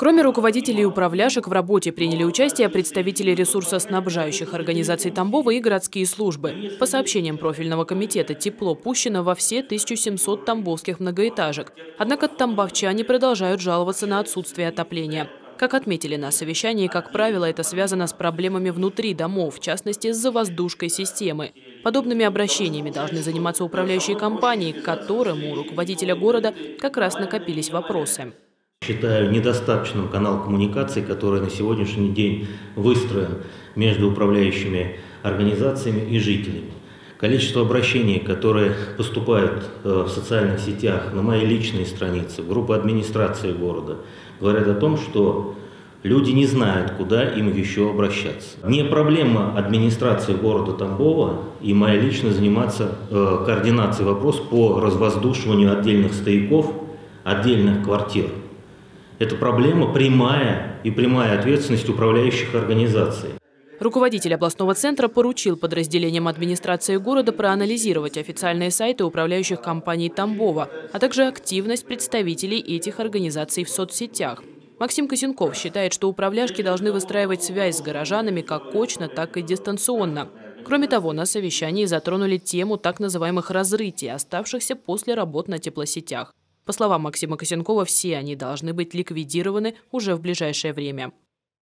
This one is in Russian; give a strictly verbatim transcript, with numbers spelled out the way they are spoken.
Кроме руководителей и управляшек, в работе приняли участие представители ресурсоснабжающих организаций Тамбова и городские службы. По сообщениям профильного комитета, тепло пущено во все тысячу семьсот тамбовских многоэтажек. Однако тамбовчане продолжают жаловаться на отсутствие отопления. Как отметили на совещании, как правило, это связано с проблемами внутри домов, в частности, с завоздушкой системы. Подобными обращениями должны заниматься управляющие компании, к которым у руководителя города как раз накопились вопросы. Считаю недостаточным канал коммуникации, который на сегодняшний день выстроен между управляющими организациями и жителями. Количество обращений, которые поступают в социальных сетях, на мои личные страницы, в группы администрации города, говорят о том, что люди не знают, куда им еще обращаться. Не проблема администрации города Тамбова и моя лично заниматься э, координацией вопроса по развоздушиванию отдельных стояков, отдельных квартир. Это проблема прямая и прямая ответственность управляющих организаций. Руководитель областного центра поручил подразделениям администрации города проанализировать официальные сайты управляющих компаний Тамбова, а также активность представителей этих организаций в соцсетях. Максим Косенков считает, что управляшки должны выстраивать связь с горожанами как очно, так и дистанционно. Кроме того, на совещании затронули тему так называемых разрытий, оставшихся после работ на теплосетях. По словам Максима Косенкова, все они должны быть ликвидированы уже в ближайшее время.